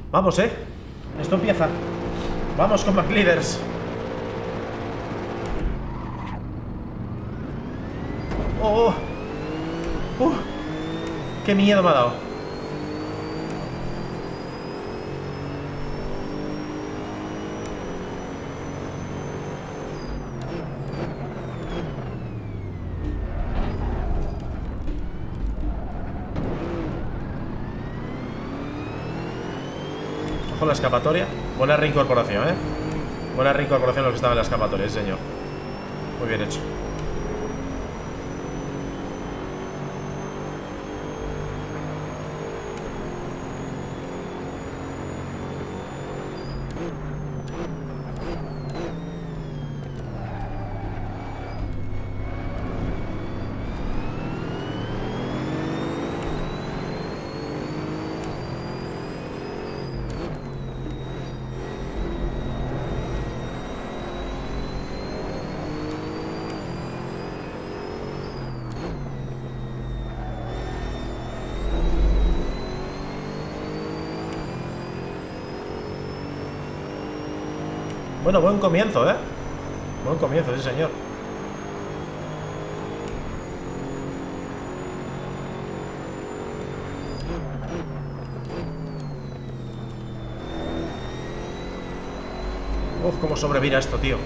Vamos, esto empieza. Vamos con McLeaders. Oh, qué miedo me ha dado. Ojo la escapatoria. Buena reincorporación, buena reincorporación lo que estaba en la escapatoria, señor. Muy bien hecho. Bueno, buen comienzo, buen comienzo, sí, señor. Uf, cómo sobrevira esto, tío.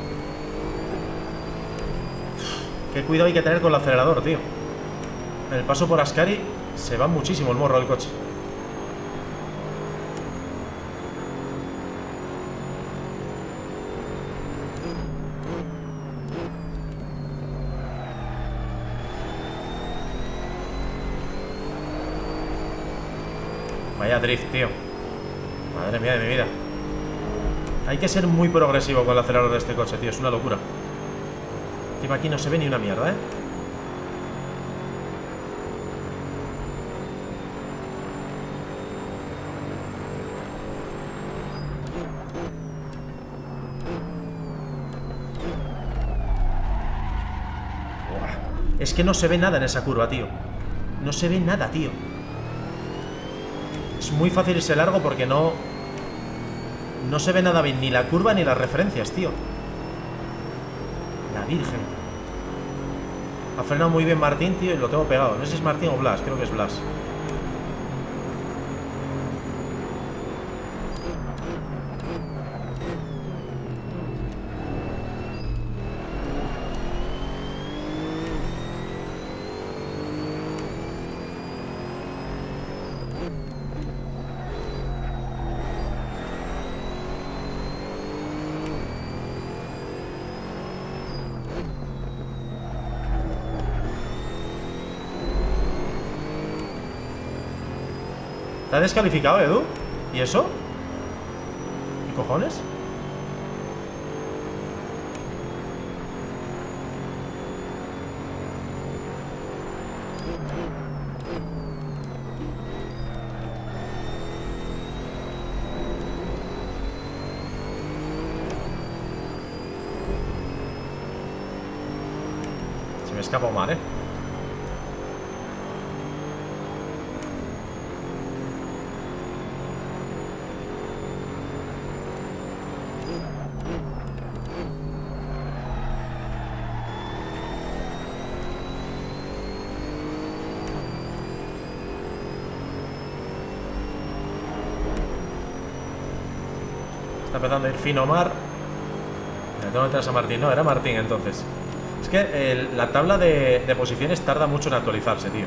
Qué cuidado hay que tener con el acelerador, tío. En el paso por Ascari se va muchísimo el morro del coche. Vaya drift, tío. Madre mía de mi vida. Hay que ser muy progresivo con el acelerador de este coche, tío. Es una locura. Encima aquí no se ve ni una mierda, Es que no se ve nada en esa curva, tío. No se ve nada, tío. Es muy fácil irse largo porque no se ve nada bien, ni la curva ni las referencias, tío. La Virgen. Ha frenado muy bien Martín, tío, y lo tengo pegado. No sé si es Martín o Blas, creo que es Blas. ¿Está descalificado, Edu? ¿Y eso? ¿Qué cojones? Se me escapa un mal, Está empezando a ir fino Mar. Me tengo detrás a Martín. No, era Martín entonces. Es que la tabla de posiciones tarda mucho en actualizarse, tío.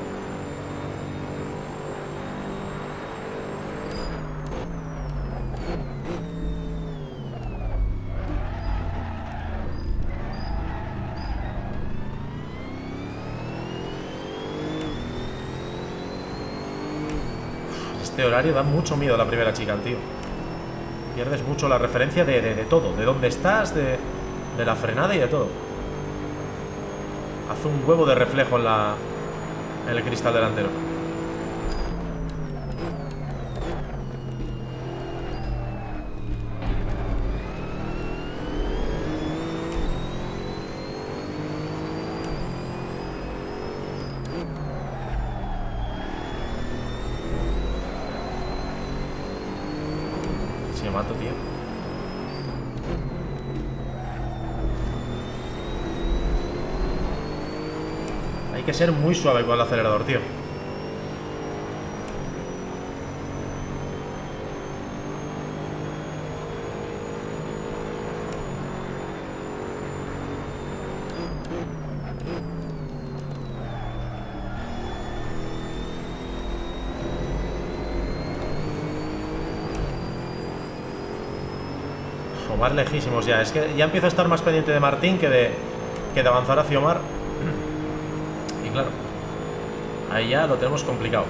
Este horario da mucho miedo a la primera chica, tío. Pierdes mucho la referencia de todo. De dónde estás, de la frenada y de todo. Hace un huevo de reflejo en el cristal delantero. le mato, tío. Hay que ser muy suave con el acelerador, tío. Omar lejísimos ya. Es que ya empiezo a estar más pendiente de Martín que de avanzar hacia Omar. Y claro, ahí ya lo tenemos complicado.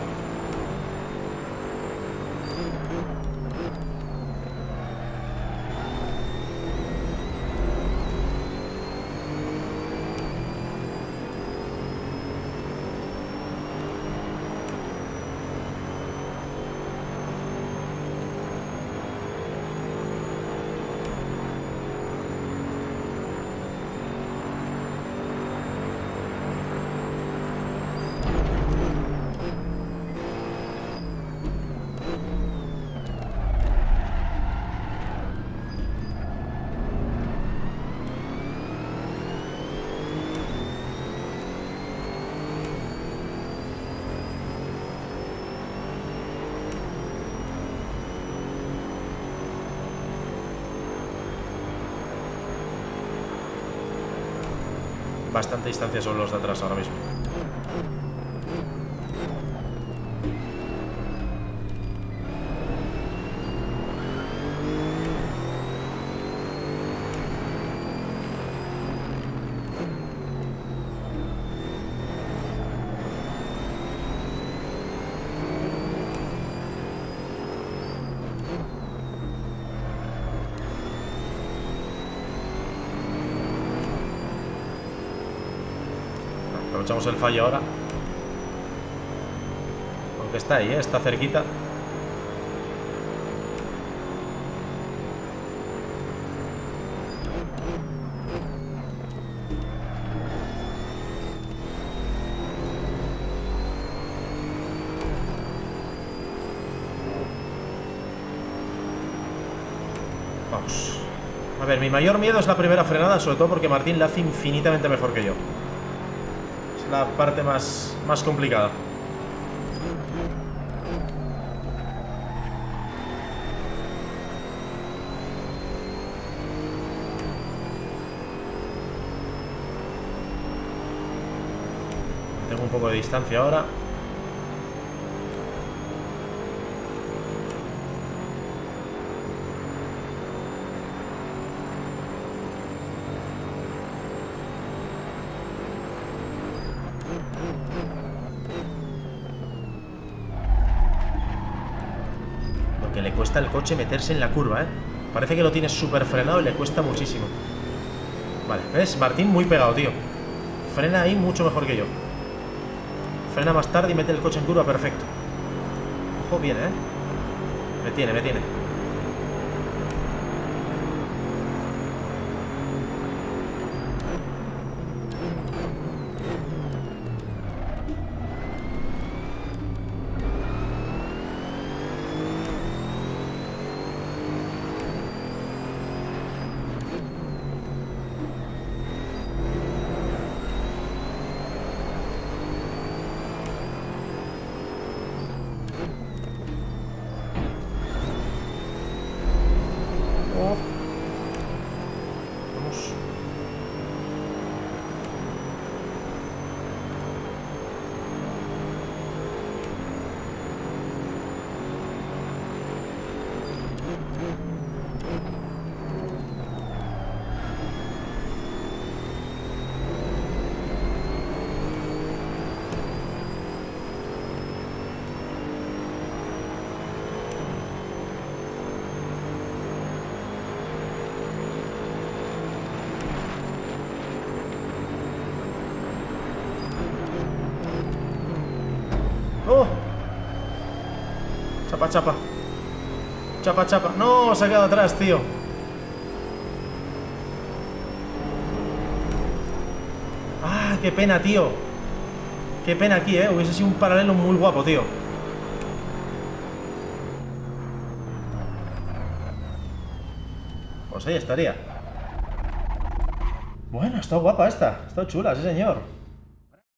Bastante distancia son los de atrás ahora mismo. Aprovechamos el fallo ahora. Aunque está ahí, está cerquita. Vamos. A ver, mi mayor miedo es la primera frenada, sobre todo porque Martín la hace infinitamente mejor que yo. La parte más complicada. Tengo un poco de distancia ahora. Que le cuesta al coche meterse en la curva, ¿eh? Parece que lo tiene súper frenado y le cuesta muchísimo. Vale, ¿ves? Martín muy pegado, tío. Frena ahí mucho mejor que yo. Frena más tarde y mete el coche en curva perfecto. Ojo, bien, ¿eh? Me tiene. ¡Oh! Chapa. No, se ha quedado atrás, tío. Ah, qué pena, tío. Qué pena aquí, hubiese sido un paralelo muy guapo, tío. Pues ahí estaría. Bueno, está guapa esta. Está chula, sí señor.